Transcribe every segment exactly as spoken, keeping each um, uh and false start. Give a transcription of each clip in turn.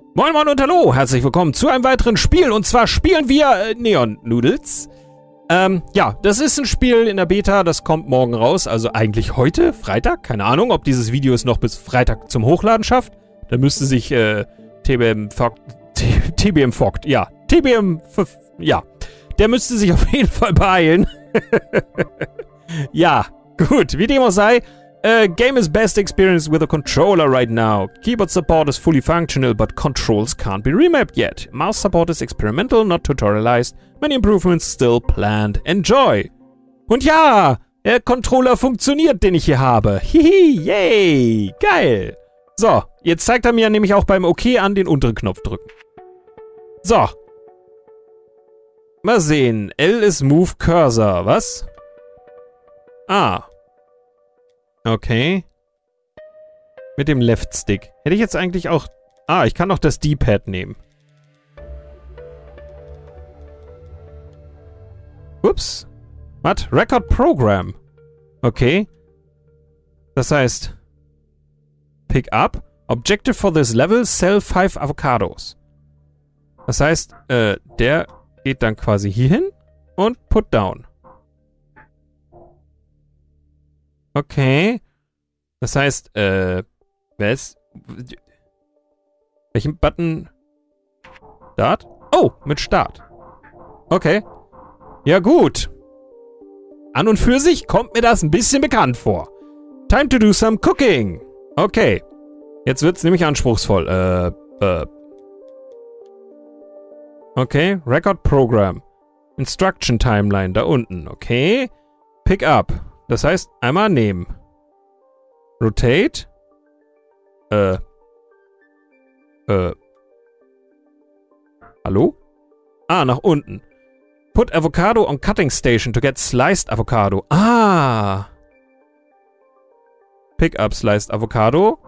Moin Moin und Hallo, herzlich willkommen zu einem weiteren Spiel. Und zwar spielen wir äh, Neon Noodles. Ähm, ja, das ist ein Spiel in der Beta, das kommt morgen raus. Also eigentlich heute, Freitag. Keine Ahnung, ob dieses Video es noch bis Freitag zum Hochladen schafft. Da müsste sich äh, T B M Fogt, T B M Fogt, ja. T B M, ja. Der müsste sich auf jeden Fall beeilen. Ja, gut, wie dem auch sei. Uh, game is best experienced with a controller right now. Keyboard support is fully functional, but controls can't be remapped yet. Mouse support is experimental, not tutorialized. Many improvements still planned. Enjoy! Und ja, der Controller funktioniert, den ich hier habe. Hihi, yay, geil. So, jetzt zeigt er mir nämlich auch beim OK an, den unteren Knopf drücken. So. Mal sehen. L ist Move Cursor, was? Ah. Okay. Mit dem Left Stick. Hätte ich jetzt eigentlich auch... Ah, ich kann auch das D-Pad nehmen. Ups. Was? Record Program. Okay. Das heißt... Pick up. Objective for this level, sell five avocados. Das heißt, äh, der geht dann quasi hier hin und put down. Okay. Das heißt, äh, wer ist... Welchen Button? Start? Oh, mit Start. Okay. Ja, gut. An und für sich kommt mir das ein bisschen bekannt vor. Time to do some cooking. Okay. Jetzt wird's nämlich anspruchsvoll. Äh, äh. Okay, Record Program. Instruction Timeline, da unten. Okay. Pick up. Das heißt, einmal nehmen. Rotate. Äh. Äh. Hallo? Ah, nach unten. Put avocado on cutting station to get sliced avocado. Ah. Pick up sliced avocado.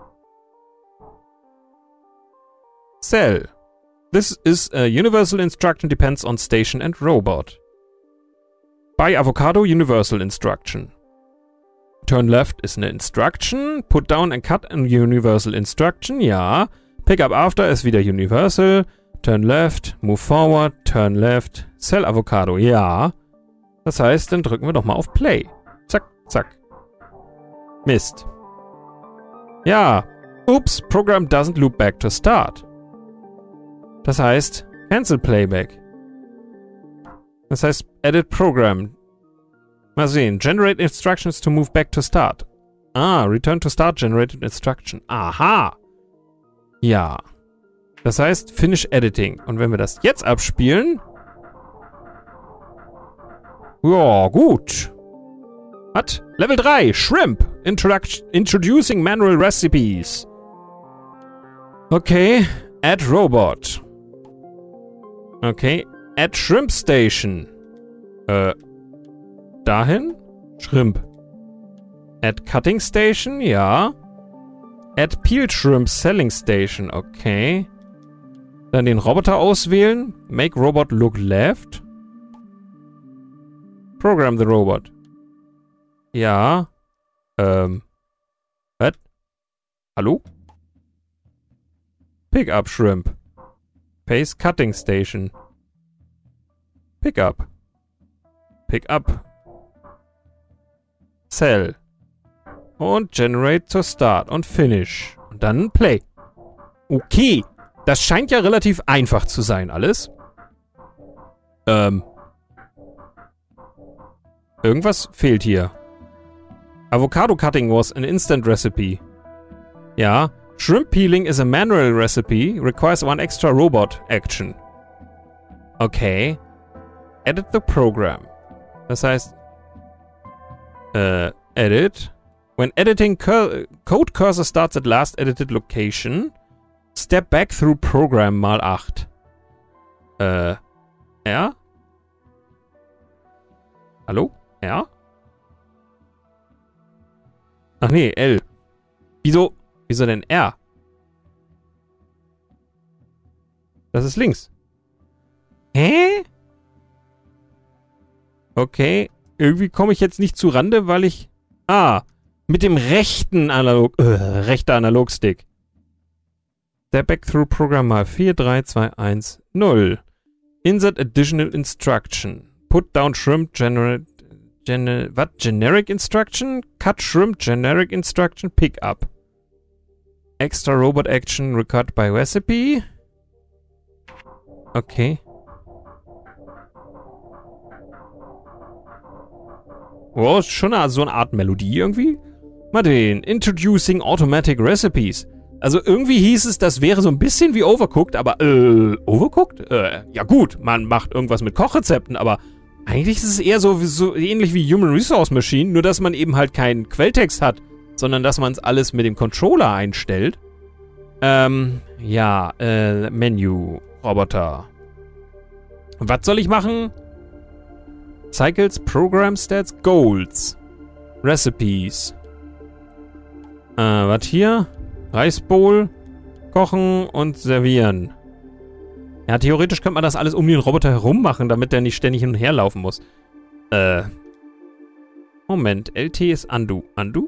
Sell. This is a universal instruction depends on station and robot. Buy avocado universal instruction. Turn left ist eine Instruction. Put down and cut a universal instruction. Ja. Pick up after ist wieder universal. Turn left. Move forward. Turn left. Sell avocado. Ja. Das heißt, dann drücken wir doch mal auf Play. Zack, zack. Mist. Ja. Oops, Program doesn't loop back to start. Das heißt, Cancel Playback. Das heißt, Edit Program. Mal sehen. Generate Instructions to move back to start. Ah, Return to Start Generated Instruction. Aha. Ja. Das heißt, Finish Editing. Und wenn wir das jetzt abspielen... Ja, gut. Was? Level drei. Shrimp. Introduc- Introducing Manual Recipes. Okay. Add Robot. Okay. Add Shrimp Station. Äh... Dahin? Shrimp. Add Cutting Station? Ja. Add Peeled Shrimp Selling Station. Okay. Dann den Roboter auswählen. Make Robot look left. Program the Robot. Ja. Ähm. Was? Hallo? Pick up Shrimp. Paste Cutting Station. Pick up. Pick up. Cell. Und Generate to Start und Finish. Und dann Play. Okay. Das scheint ja relativ einfach zu sein, alles. Ähm. Irgendwas fehlt hier. Avocado cutting was an instant recipe. Ja. Shrimp peeling is a manual recipe. Requires one extra robot action. Okay. Edit the program. Das heißt... Äh, edit. When editing cur code cursor starts at last edited location. Step back through program mal acht. Äh, R? Hallo? R? Ach nee, L. Wieso? Wieso denn R? Das ist links. Hä? Okay. Irgendwie komme ich jetzt nicht zu Rande, weil ich... Ah, mit dem rechten Analog... Äh, rechter Analogstick. Der Back-Through Program mal vier drei zwei eins null. Insert additional instruction. Put down shrimp generate. Gener what? Generic instruction? Cut shrimp generic instruction. Pick up. Extra robot action record by recipe. Okay. Oh, ist schon eine, so eine Art Melodie irgendwie. Mal den. Introducing automatic recipes. Also irgendwie hieß es, das wäre so ein bisschen wie Overcooked, aber äh, Overcooked? Äh, ja gut, man macht irgendwas mit Kochrezepten, aber eigentlich ist es eher so, so ähnlich wie Human Resource Machine, nur dass man eben halt keinen Quelltext hat, sondern dass man es alles mit dem Controller einstellt. Ähm, ja, äh, Menü, Roboter. Was soll ich machen? Cycles, Program Stats, Goals. Recipes. Äh, was hier? Reisbowl, kochen und servieren. Ja, theoretisch könnte man das alles um den Roboter herum machen, damit der nicht ständig hin und her laufen muss. Äh. Moment, L T ist Undo. Undo?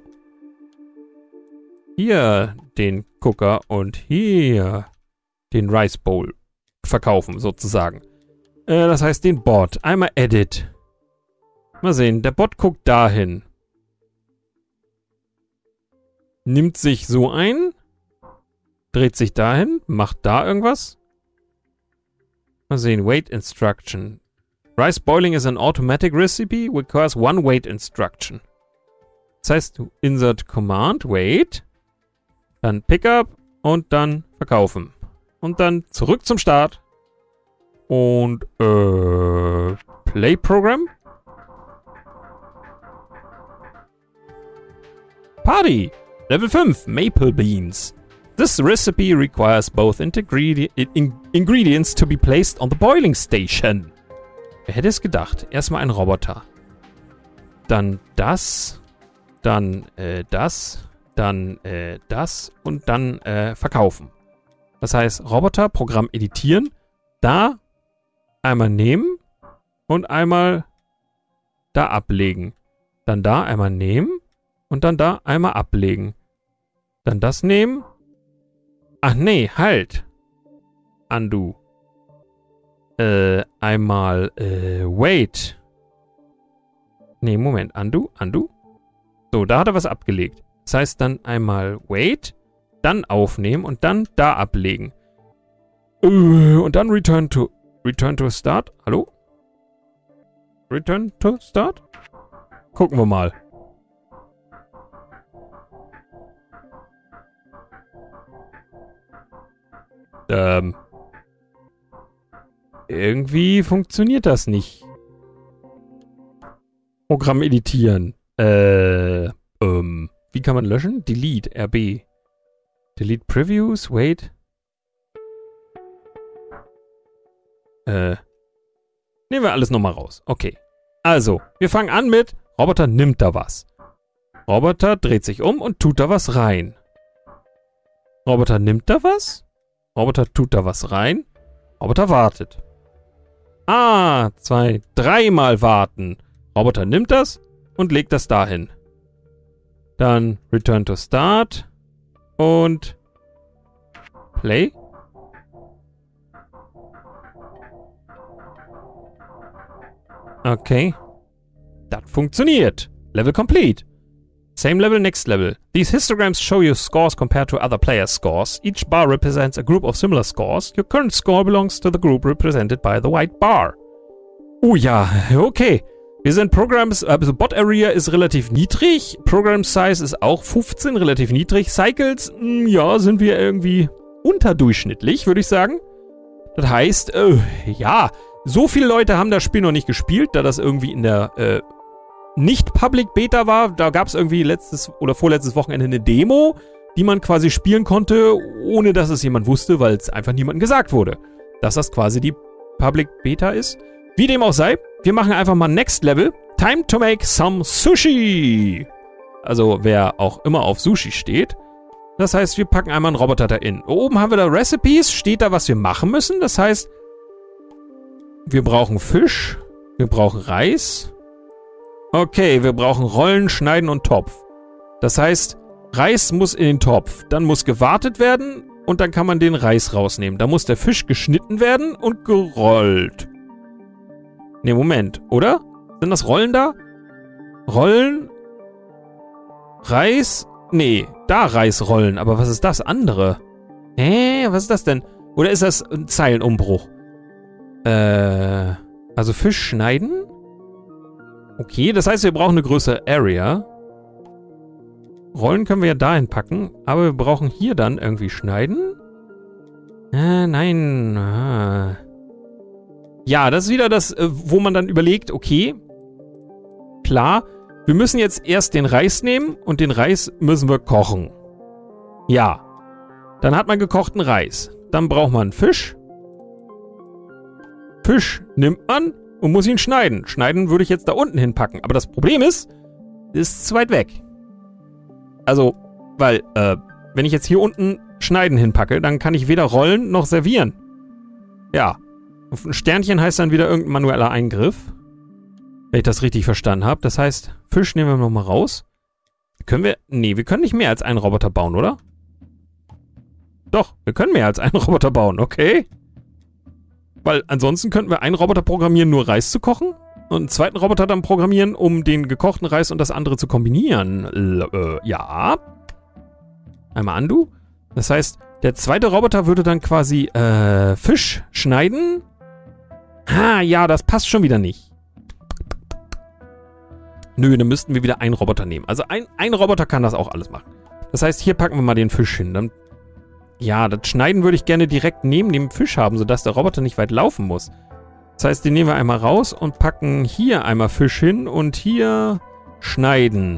Hier den Cooker und hier den Rice Bowl verkaufen, sozusagen. Äh, das heißt den Bot. Einmal Edit. Mal sehen, der Bot guckt dahin. Nimmt sich so ein, dreht sich dahin, macht da irgendwas. Mal sehen, Wait Instruction. Rice boiling is an automatic recipe, requires one wait instruction. Das heißt, du insert Command, wait, dann Pickup und dann verkaufen. Und dann zurück zum Start. Und, äh, Play Program. Party! Level five, Maple Beans. This recipe requires both integredi in ingredients to be placed on the boiling station. Wer hätte es gedacht? Erstmal ein Roboter. Dann das. Dann äh, das. Dann äh, das. Und dann äh, verkaufen. Das heißt, Roboter, Programm editieren. Da einmal nehmen. Und einmal da ablegen. Dann da einmal nehmen. Und dann da einmal ablegen. Dann das nehmen. Ach nee, halt. Undo. Äh, einmal, äh, wait. Nee, Moment. Undo, undo. So, da hat er was abgelegt. Das heißt dann einmal wait, dann aufnehmen und dann da ablegen. Äh, und dann return to, return to start. Hallo? Return to start? Gucken wir mal. Ähm. Irgendwie funktioniert das nicht. Programm editieren. Äh. Ähm. Wie kann man löschen? Delete. R B. Delete Previews. Wait. Äh. Nehmen wir alles nochmal raus. Okay. Also, wir fangen an mit Roboter nimmt da was. Roboter dreht sich um und tut da was rein. Roboter nimmt da was. Roboter tut da was rein. Roboter wartet. Ah, zwei, dreimal warten. Roboter nimmt das und legt das dahin. Dann Return to Start und Play. Okay. Das funktioniert. Level complete. Same level, next level. These histograms show you scores compared to other players' scores. Each bar represents a group of similar scores. Your current score belongs to the group represented by the white bar. Oh ja, okay. Wir sind Programs, also Bot Area ist relativ niedrig. Program Size ist auch fünfzehn, relativ niedrig. Cycles, mh, ja, sind wir irgendwie unterdurchschnittlich, würde ich sagen. Das heißt, äh, ja, so viele Leute haben das Spiel noch nicht gespielt, da das irgendwie in der, äh, nicht Public Beta war. Da gab es irgendwie letztes oder vorletztes Wochenende eine Demo, die man quasi spielen konnte, ohne dass es jemand wusste, weil es einfach niemandem gesagt wurde, dass das quasi die Public Beta ist. Wie dem auch sei, wir machen einfach mal Next Level. Time to make some Sushi. Also wer auch immer auf Sushi steht. Das heißt, wir packen einmal einen Roboter da in. Oben haben wir da Recipes, steht da, was wir machen müssen. Das heißt, wir brauchen Fisch, wir brauchen Reis. Okay, wir brauchen Rollen, Schneiden und Topf. Das heißt, Reis muss in den Topf. Dann muss gewartet werden. und dann kann man den Reis rausnehmen. Da muss der Fisch geschnitten werden und gerollt. Ne, Moment, oder? Sind das Rollen da? Rollen? Reis? Nee, da Reisrollen. Aber was ist das andere? Hä? Was ist das denn? Oder ist das ein Zeilenumbruch? Äh, also Fisch schneiden? Okay, das heißt, wir brauchen eine größere Area. Rollen können wir ja dahin packen, aber wir brauchen hier dann irgendwie schneiden. Äh, nein. Ah. Ja, das ist wieder das, wo man dann überlegt, okay, klar, wir müssen jetzt erst den Reis nehmen und den Reis müssen wir kochen. Ja. Dann hat man gekochten Reis. Dann braucht man Fisch. Fisch nimmt man und muss ihn schneiden. Schneiden würde ich jetzt da unten hinpacken. Aber das Problem ist, ist zu weit weg. Also, weil, äh, wenn ich jetzt hier unten Schneiden hinpacke, dann kann ich weder rollen noch servieren. Ja. Ein Sternchen heißt dann wieder irgendein manueller Eingriff. Wenn ich das richtig verstanden habe. Das heißt, Fisch nehmen wir nochmal raus. Können wir... Nee, wir können nicht mehr als einen Roboter bauen, oder? Doch, wir können mehr als einen Roboter bauen, okay. Weil ansonsten könnten wir einen Roboter programmieren, nur Reis zu kochen. Und einen zweiten Roboter dann programmieren, um den gekochten Reis und das andere zu kombinieren. L äh, ja. Einmal undo. Das heißt, der zweite Roboter würde dann quasi äh, Fisch schneiden. Ah, ja, das passt schon wieder nicht. Nö, dann müssten wir wieder einen Roboter nehmen. Also ein, ein Roboter kann das auch alles machen. Das heißt, hier packen wir mal den Fisch hin. Dann, ja, das Schneiden würde ich gerne direkt neben dem Fisch haben, sodass der Roboter nicht weit laufen muss. Das heißt, den nehmen wir einmal raus und packen hier einmal Fisch hin und hier schneiden.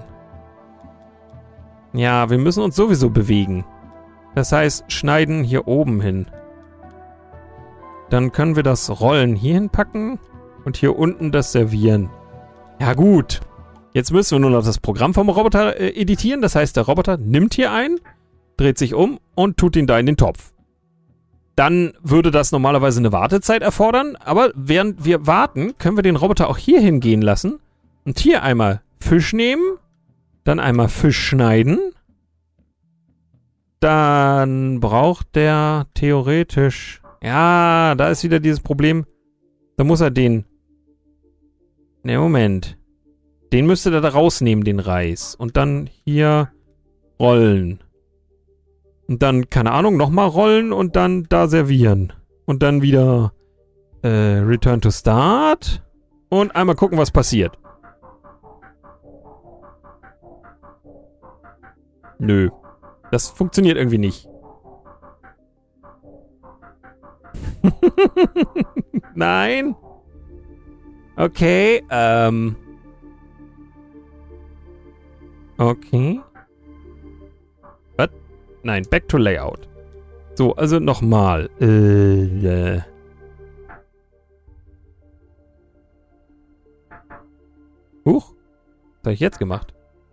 Ja, wir müssen uns sowieso bewegen. Das heißt, schneiden hier oben hin. Dann können wir das Rollen hier hinpacken und hier unten das servieren. Ja gut. Jetzt müssen wir nur noch das Programm vom Roboter äh, editieren. Das heißt, der Roboter nimmt hier ein, dreht sich um und tut ihn da in den Topf. Dann würde das normalerweise eine Wartezeit erfordern. Aber während wir warten, können wir den Roboter auch hier hingehen lassen. Und hier einmal Fisch nehmen. Dann einmal Fisch schneiden. Dann braucht der theoretisch... Ja, da ist wieder dieses Problem. Da muss er den... Ne, Moment. Den müsste er da rausnehmen, den Reis. Und dann hier rollen. Und dann, keine Ahnung, nochmal rollen und dann da servieren. Und dann wieder äh, Return to Start. Und einmal gucken, was passiert. Nö. Das funktioniert irgendwie nicht. Nein. Okay, ähm. Okay. Was? Nein, back to Layout. So, also nochmal. Äh, äh. Huch. Was habe ich jetzt gemacht?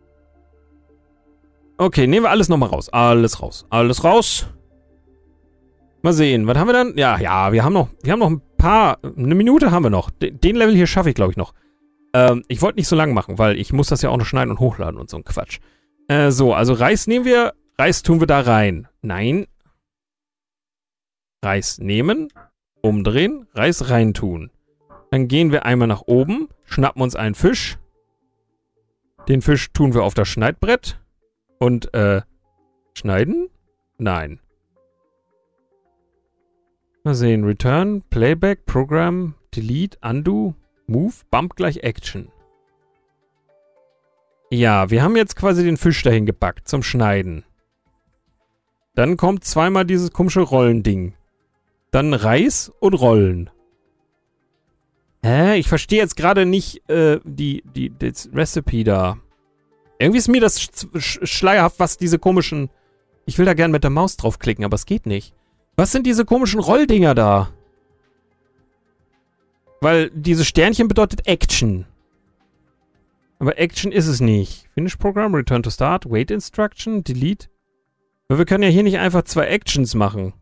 Okay, nehmen wir alles nochmal raus. Alles raus. Alles raus. Mal sehen, was haben wir dann? Ja, ja, wir haben noch, wir haben noch ein paar, eine Minute haben wir noch. Den, den Level hier schaffe ich, glaube ich, noch. Ähm, ich wollte nicht so lang machen, weil ich muss das ja auch noch schneiden und hochladen und so ein Quatsch. Äh, so, also Reis nehmen wir, Reis tun wir da rein. Nein. Reis nehmen, umdrehen, Reis reintun. Dann gehen wir einmal nach oben, schnappen uns einen Fisch. Den Fisch tun wir auf das Schneidbrett. Und, äh, schneiden? Nein. Mal sehen. Return, Playback, Program, Delete, Undo, Move, Bump gleich Action. Ja, wir haben jetzt quasi den Fisch dahin gepackt zum Schneiden. Dann kommt zweimal dieses komische Rollending. Dann Reis und Rollen. Hä? Ich verstehe jetzt gerade nicht äh, die, die, das Recipe da. Irgendwie ist mir das sch sch schleierhaft, was diese komischen... Ich will da gern mit der Maus draufklicken, aber es geht nicht. Was sind diese komischen Rolldinger da? Weil dieses Sternchen bedeutet Action. Aber Action ist es nicht. Finish Program, Return to Start, Wait Instruction, Delete. Aber wir können ja hier nicht einfach zwei Actions machen.